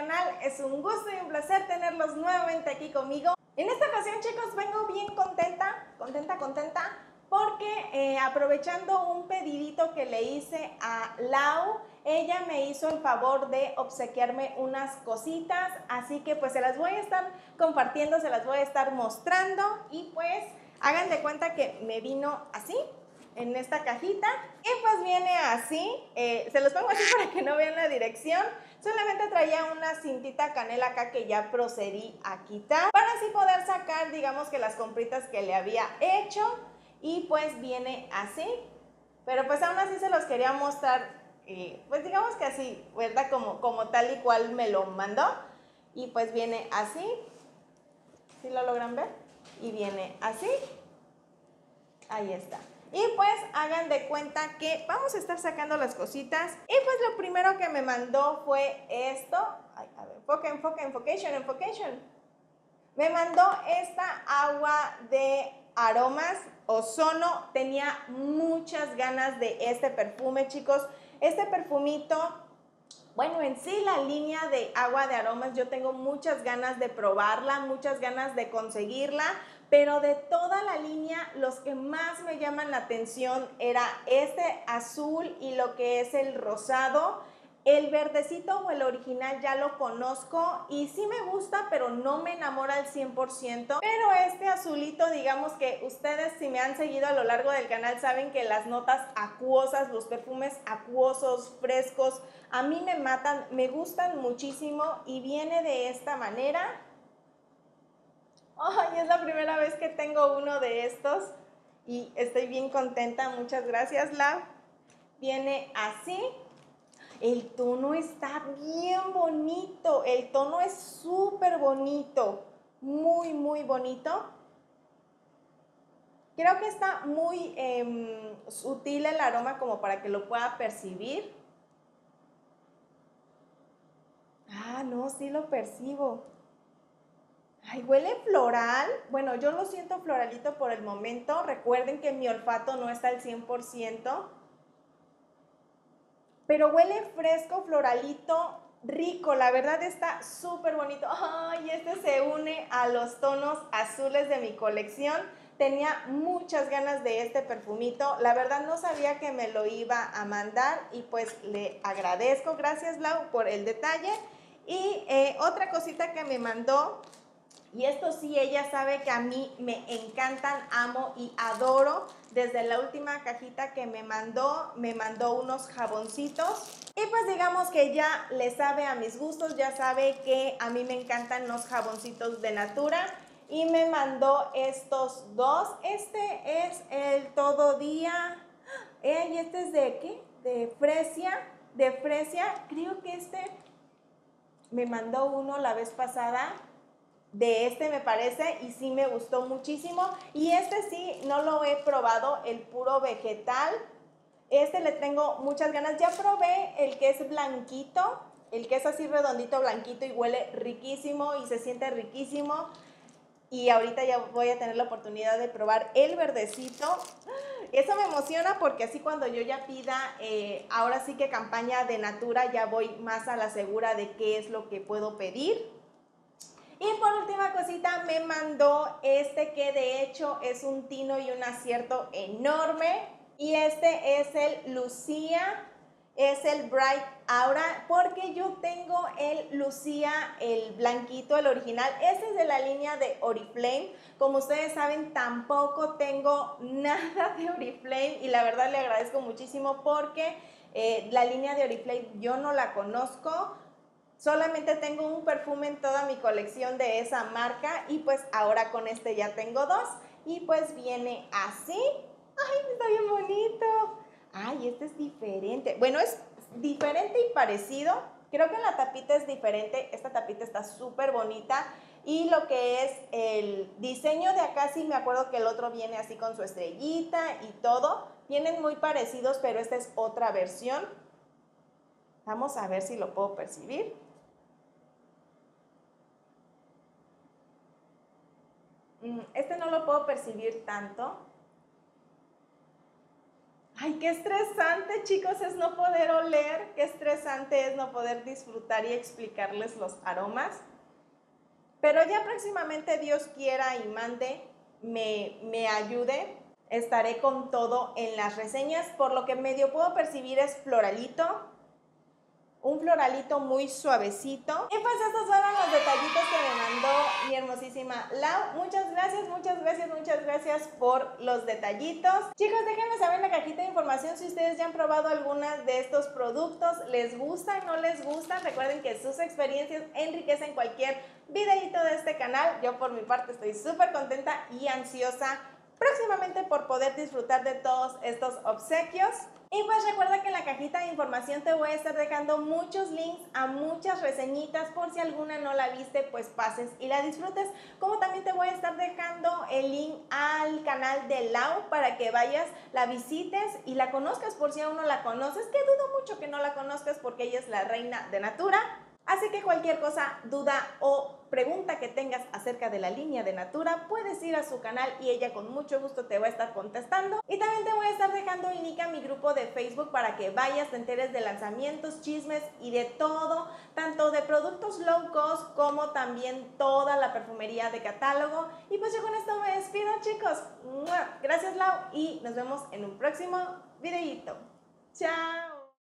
canal, es un gusto y un placer tenerlos nuevamente aquí conmigo. En esta ocasión, chicos, vengo bien contenta, porque aprovechando un pedidito que le hice a Lau, ella me hizo el favor de obsequiarme unas cositas, así que pues se las voy a estar compartiendo, se las voy a estar mostrando y pues hagan de cuenta que me vino así, en esta cajita, y pues viene así, se los pongo así para que no vean la dirección. Solamente traía una cintita canela acá que ya procedí a quitar para así poder sacar, digamos que las compritas que le había hecho, y pues viene así, pero pues aún así se los quería mostrar, pues digamos que así, ¿verdad? Como tal y cual me lo mandó, y pues viene así, ¿sí lo logran ver? Y viene así, ahí está. Y pues hagan de cuenta que vamos a estar sacando las cositas. Y pues lo primero que me mandó fue esto. Ay, a ver, enfocation. Me mandó esta agua de aromas Ozono. Tenía muchas ganas de este perfume, chicos. Este perfumito, bueno, en sí la línea de agua de aromas yo tengo muchas ganas de probarla, muchas ganas de conseguirla, pero de toda la línea los que más me llaman la atención era este azul y lo que es el rosado. El verdecito o el original ya lo conozco y sí me gusta, pero no me enamora al 100%. Pero este azulito, digamos que ustedes si me han seguido a lo largo del canal saben que las notas acuosas, los perfumes acuosos, frescos, a mí me matan, me gustan muchísimo y viene de esta manera. Ay, es la primera vez que tengo uno de estos y estoy bien contenta, muchas gracias, Lau. Viene así. El tono está bien bonito, el tono es súper bonito, muy, muy bonito. Creo que está muy sutil el aroma como para que lo pueda percibir. Ah, no, sí lo percibo. Ay, huele floral. Bueno, yo lo siento floralito por el momento. Recuerden que mi olfato no está al 100%. Pero huele fresco, floralito, rico. La verdad está súper bonito. Ay, este se une a los tonos azules de mi colección. Tenía muchas ganas de este perfumito. La verdad no sabía que me lo iba a mandar y pues le agradezco. Gracias, Lau, por el detalle. Y otra cosita que me mandó, y esto sí, ella sabe que a mí me encantan, amo y adoro. Desde la última cajita que me mandó unos jaboncitos. Y pues digamos que ya le sabe a mis gustos, ya sabe que a mí me encantan los jaboncitos de Natura. Y me mandó estos dos. Este es el Todo Día. ¿Y este es de qué? De Fresia. De Fresia. Creo que este me mandó uno la vez pasada. De este me parece y sí me gustó muchísimo. Y este sí no lo he probado, el puro vegetal. Este le tengo muchas ganas. Ya probé el que es blanquito, el que es así redondito, blanquito y huele riquísimo y se siente riquísimo. Y ahorita ya voy a tener la oportunidad de probar el verdecito. Eso me emociona porque así cuando yo ya pida, ahora sí que campaña de Natura, ya voy más a la segura de qué es lo que puedo pedir. Y por última cosita me mandó este que de hecho es un tino y un acierto enorme. Y este es el Lucía, es el Bright Aura, porque yo tengo el Lucía, el blanquito, el original. Este es de la línea de Oriflame. Como ustedes saben, tampoco tengo nada de Oriflame y la verdad le agradezco muchísimo porque la línea de Oriflame yo no la conozco. Solamente tengo un perfume en toda mi colección de esa marca y pues ahora con este ya tengo dos y pues viene así. ¡Ay, está bien bonito! ¡Ay, este es diferente! Bueno, es diferente y parecido. Creo que la tapita es diferente. Esta tapita está súper bonita y lo que es el diseño de acá sí me acuerdo que el otro viene así con su estrellita y todo. Vienen muy parecidos, pero esta es otra versión. Vamos a ver si lo puedo percibir. Este no lo puedo percibir tanto. Ay, qué estresante, chicos, es no poder oler, qué estresante es no poder disfrutar y explicarles los aromas. Pero ya próximamente Dios quiera y mande, me ayude, estaré con todo en las reseñas. Por lo que medio puedo percibir es floralito, un floralito muy suavecito. Y pues estos fueron los detallitos que me mandó mi hermosísima Lau. Muchas gracias, muchas gracias, muchas gracias por los detallitos. Chicos, déjenme saber en la cajita de información si ustedes ya han probado algunas de estos productos. ¿Les gustan, no les gustan? Recuerden que sus experiencias enriquecen cualquier videito de este canal. Yo por mi parte estoy súper contenta y ansiosa próximamente por poder disfrutar de todos estos obsequios. Y pues recuerda que en la cajita de información te voy a estar dejando muchos links a muchas reseñitas, por si alguna no la viste, pues pases y la disfrutes. Como también te voy a estar dejando el link al canal de Lau para que vayas, la visites y la conozcas por si aún no la conoces, que dudo mucho que no la conozcas porque ella es la reina de Natura. Así que cualquier cosa, duda o pregunta que tengas acerca de la línea de Natura, puedes ir a su canal y ella con mucho gusto te va a estar contestando. Y también te voy a estar dejando el link a mi grupo de Facebook para que vayas, te enteres de lanzamientos, chismes y de todo, tanto de productos low cost como también toda la perfumería de catálogo. Y pues yo con esto me despido, chicos. Gracias, Lau, y nos vemos en un próximo videíto. ¡Chao!